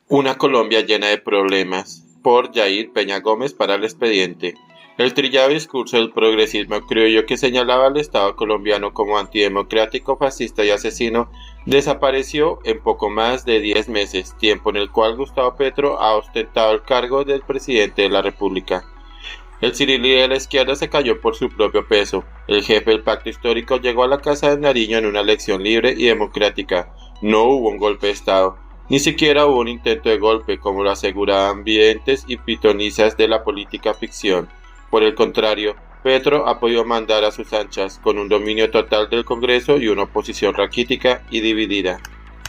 Una Colombia llena de problemas, por Yair Peña Gómez para El Expediente. El trillado discurso del progresismo criollo que señalaba al Estado colombiano como antidemocrático, fascista y asesino desapareció en poco más de 10 meses, tiempo en el cual Gustavo Petro ha ostentado el cargo del presidente de la República. El cirilí de la izquierda se cayó por su propio peso. El jefe del pacto histórico llegó a la Casa de Nariño en una elección libre y democrática. No hubo un golpe de Estado. Ni siquiera hubo un intento de golpe, como lo aseguraban videntes y pitonisas de la política ficción. Por el contrario, Petro ha podido mandar a sus anchas, con un dominio total del Congreso y una oposición raquítica y dividida.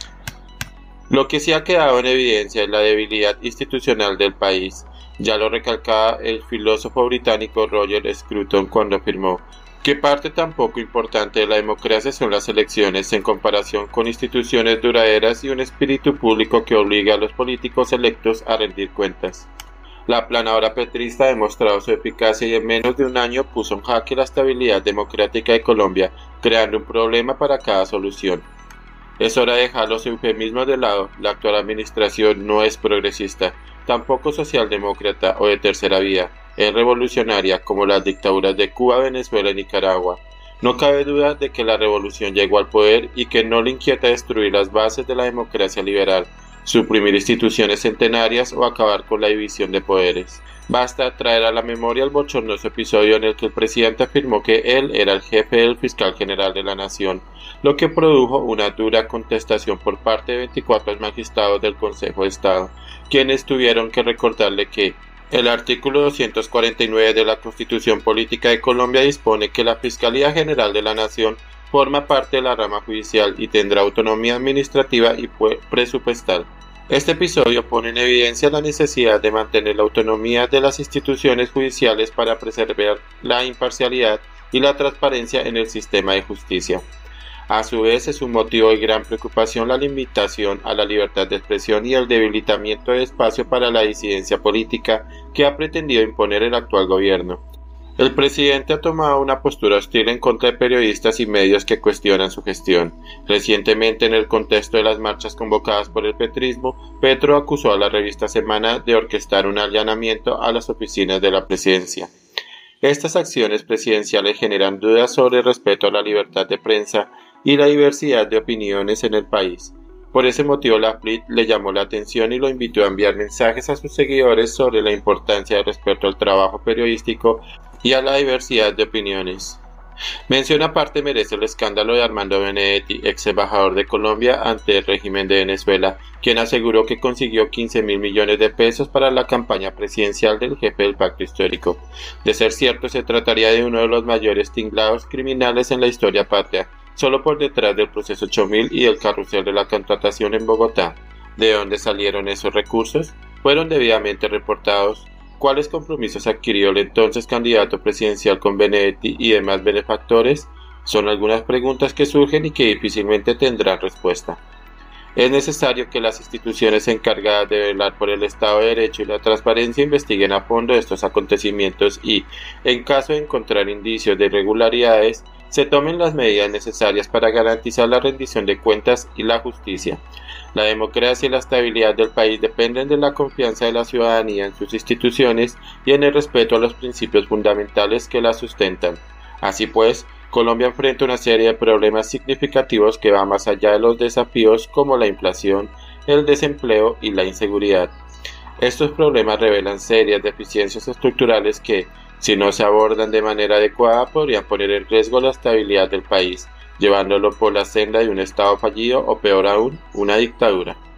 Lo que sí ha quedado en evidencia es la debilidad institucional del país. Ya lo recalcaba el filósofo británico Roger Scruton cuando afirmó que parte tan poco importante de la democracia son las elecciones en comparación con instituciones duraderas y un espíritu público que obliga a los políticos electos a rendir cuentas. La aplanadora petrista ha demostrado su eficacia y en menos de un año puso en jaque la estabilidad democrática de Colombia, creando un problema para cada solución. Es hora de dejar los eufemismos de lado. La actual administración no es progresista, tampoco socialdemócrata o de tercera vía. Es revolucionaria como las dictaduras de Cuba, Venezuela y Nicaragua. No cabe duda de que la revolución llegó al poder y que no le inquieta destruir las bases de la democracia liberal, suprimir instituciones centenarias o acabar con la división de poderes. Basta traer a la memoria el bochornoso episodio en el que el presidente afirmó que él era el jefe del fiscal general de la nación, lo que produjo una dura contestación por parte de 24 magistrados del Consejo de Estado, quienes tuvieron que recordarle que el artículo 249 de la Constitución Política de Colombia dispone que la Fiscalía General de la Nación forma parte de la rama judicial y tendrá autonomía administrativa y presupuestal. Este episodio pone en evidencia la necesidad de mantener la autonomía de las instituciones judiciales para preservar la imparcialidad y la transparencia en el sistema de justicia. A su vez, es un motivo de gran preocupación la limitación a la libertad de expresión y el debilitamiento de espacio para la disidencia política que ha pretendido imponer el actual gobierno. El presidente ha tomado una postura hostil en contra de periodistas y medios que cuestionan su gestión. Recientemente, en el contexto de las marchas convocadas por el petrismo, Petro acusó a la revista Semana de orquestar un allanamiento a las oficinas de la presidencia. Estas acciones presidenciales generan dudas sobre el respeto a la libertad de prensa y la diversidad de opiniones en el país. Por ese motivo, la FLIT le llamó la atención y lo invitó a enviar mensajes a sus seguidores sobre la importancia del respeto al trabajo periodístico y a la diversidad de opiniones. Mención aparte merece el escándalo de Armando Benedetti, ex embajador de Colombia ante el régimen de Venezuela, quien aseguró que consiguió 15.000 millones de pesos para la campaña presidencial del jefe del pacto histórico. De ser cierto, se trataría de uno de los mayores tinglados criminales en la historia patria, solo por detrás del proceso 8000 y del carrusel de la contratación en Bogotá. ¿De dónde salieron esos recursos? ¿Fueron debidamente reportados? ¿Cuáles compromisos adquirió el entonces candidato presidencial con Benedetti y demás benefactores? Son algunas preguntas que surgen y que difícilmente tendrán respuesta. Es necesario que las instituciones encargadas de velar por el Estado de Derecho y la transparencia investiguen a fondo estos acontecimientos y, en caso de encontrar indicios de irregularidades, se tomen las medidas necesarias para garantizar la rendición de cuentas y la justicia. La democracia y la estabilidad del país dependen de la confianza de la ciudadanía en sus instituciones y en el respeto a los principios fundamentales que las sustentan. Así pues, Colombia enfrenta una serie de problemas significativos que van más allá de los desafíos como la inflación, el desempleo y la inseguridad. Estos problemas revelan serias deficiencias estructurales que, si no se abordan de manera adecuada, podrían poner en riesgo la estabilidad del país, llevándolo por la senda de un Estado fallido o peor aún, una dictadura.